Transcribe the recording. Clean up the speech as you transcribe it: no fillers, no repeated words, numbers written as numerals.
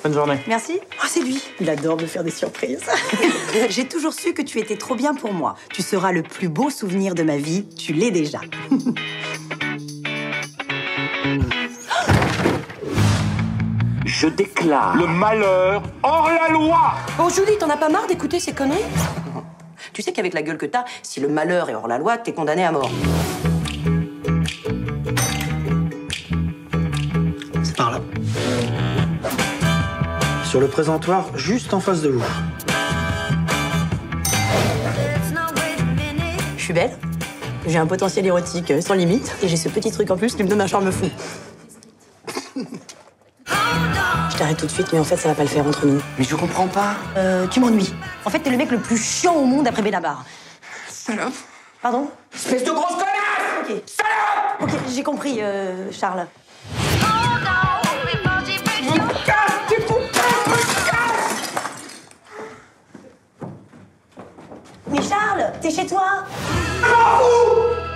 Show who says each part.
Speaker 1: Bonne journée.
Speaker 2: Merci. Oh, c'est lui. Il adore me faire des surprises. J'ai toujours su que tu étais trop bien pour moi. Tu seras le plus beau souvenir de ma vie. Tu l'es déjà.
Speaker 3: Je déclare le malheur hors la loi.
Speaker 4: Oh, Julie, t'en as pas marre d'écouter ces conneries? Tu sais qu'avec la gueule que t'as, si le malheur est hors la loi, t'es condamné à mort.
Speaker 5: C'est par là. Sur le présentoir, juste en face de vous.
Speaker 2: Je suis belle. J'ai un potentiel érotique sans limite. Et j'ai ce petit truc en plus qui me donne un charme fou. Je t'arrête tout de suite, mais en fait, ça va pas le faire entre nous.
Speaker 4: Mais je comprends pas.
Speaker 2: Tu m'ennuies. En fait, t'es le mec le plus chiant au monde après Benabar.
Speaker 4: Salope.
Speaker 2: Pardon?
Speaker 4: Espèce de grosse connasse!
Speaker 2: Ok.
Speaker 4: Salope!
Speaker 2: Ok, j'ai compris, Charles. Mais Charles, t'es chez toi?